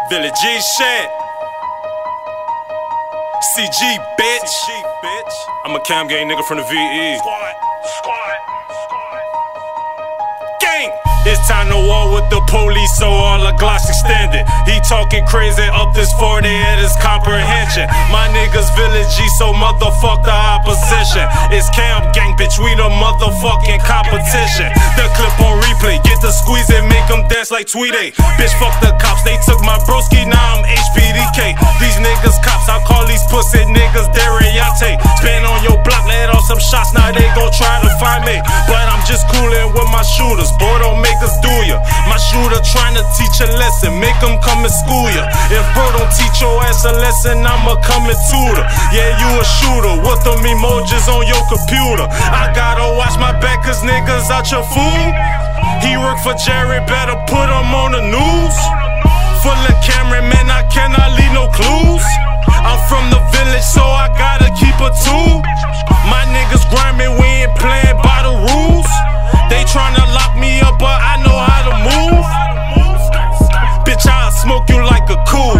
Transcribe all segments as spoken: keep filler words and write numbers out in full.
Village G shit. C G, bitch. I'm a cam gang nigga from the V E. Squad, squad, squad. Gang! It's time to war with the police, so all the Glocks extended. He talking crazy up this forty at his comprehension. My niggas Village G, so motherfuck the opposition. It's cam gang, bitch, we the motherfucking competition. The clip on replay, get the squeeze and make them dance like Tweety. Bitch, fuck the cops, they took my broski, now I'm H P D K. These niggas cops, I call these pussy niggas Derriate. Spin on your block, let off some shots, now they gon' try to find me. But I'm just coolin' with my shooters, boy, don't make us do ya. My shooter tryna teach a lesson, make him come and school ya. If bro don't teach your ass a lesson, I'ma come and tutor. Yeah, you a shooter, with them emojis on your computer. I gotta watch my back cause niggas out your food. He work for Jerry, better put him on the news. Full of cameramen, I cannot leave no clues. I'm from the village, so I gotta keep a tool. My niggas grindin', we ain't playin' by the rules. They tryna lock me up, but I know how to move. Bitch, I'll smoke you like a cool.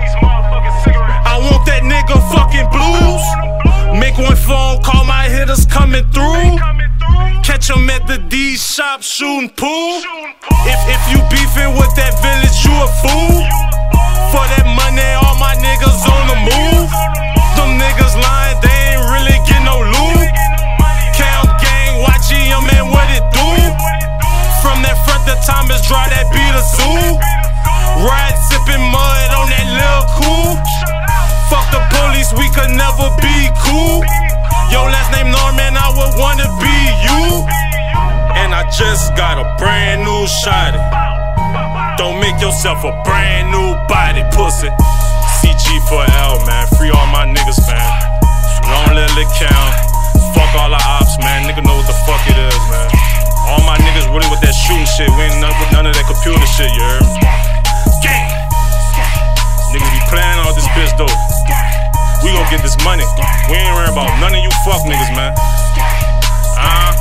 I want that nigga fucking blues. Make one phone call, my hitters coming through. Catch them at the D shop shooting pool. If, if you beefing with that village, you a fool. For that money, all my niggas on the move. Them niggas lying, they ain't really get no loot. Cam gang, Y G M, man, what it do? From that front, the time is dry, that be the zoo. Ride sipping mud on that lil' cool. Fuck the police, we could never be cool. Yo, last name Norman, I would wanna be you. And I just got a brand new shotty. Don't make yourself a brand new body, pussy. C G for L, man. Free all my niggas, man. Long let it count. Fuck all the ops, man. Nigga know what the fuck it is, man. All my niggas really with that shooting shit. We ain't none with none of that computer shit, you heard? Gang! Niggas be playing all this bitch, though. We gon' get this money. We ain't worried about none of you fuck niggas, man. Uh-huh.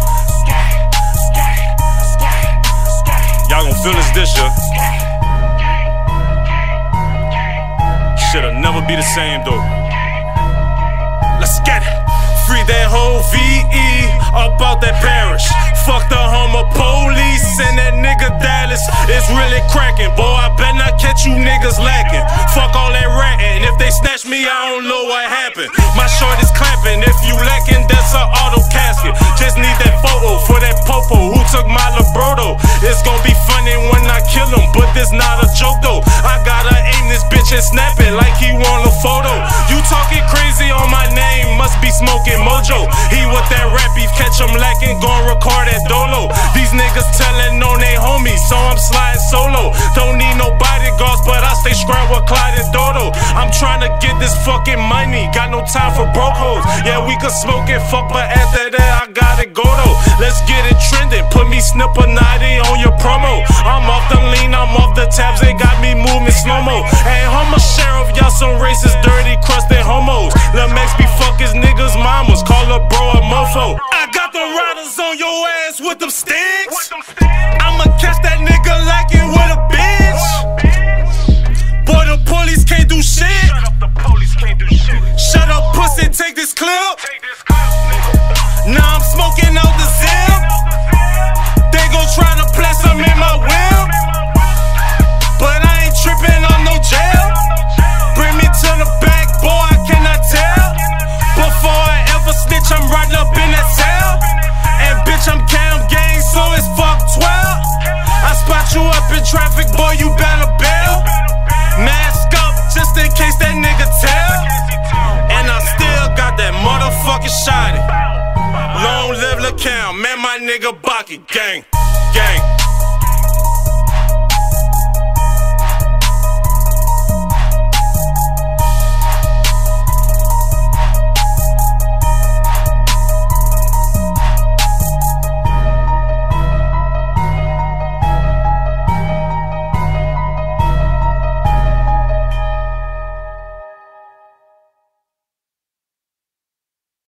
Y'all gon' feel this this year. Shit'll never be the same, though. Let's get it. Free that whole V E up out that parish. Fuck the homo police and that nigga Dallas. It's really cracking, boy. I bet not catch you niggas lacking. Fuck all that ratting. If they snatch me, I don't know what happened. My short is clapping. If you lacking, that's an auto casket. Just need that photo for that popo who took my libroto. It's gonna be funny when I kill him, but this not a joke though. I gotta aim this bitch and snap it like he want a photo. You talking crazy on my name, must be smoking mojo. He with that rap beef, catch him lacking, gon' record that dolo. These niggas telling on they homies, so I'm sliding solo. Don't need no bodyguards, but I stay scrap with Clyde and Dodo. I'm trying to get this fucking money, got no time for broke hoes. Yeah, we could smoke and fuck, but after that I gotta go though. Let's get it trending, put me Snipper ninety on your promo. I'm off the lean, I'm off the tabs, they got me moving slow-mo. Hey, I'm a sheriff, y'all some racist, dirty, crusted homos. Lil' Max be fuck his niggas' mamas, call a bro a mofo. I got the riders on your ass with them sticks. I'ma catch that nigga lacking with a bitch. Boy, the police can't do shit. Shut up, the police can't do shit. Shut up, pussy, take this clip. Now I'm smoking out the zip. They gon' try to place some in my whip, but I ain't tripping on no jail. Bring me to the back, boy, I cannot tell. Before I ever snitch, I'm riding up in that cell. And bitch, I'm cam gang, so it's fuck twelve. I spot you up in traffic, boy, you better bail. Mask up, just in case that nigga tell. And I still got that motherfucking shotty. Long live Lil' Cam, man, my nigga Baki, gang, gang.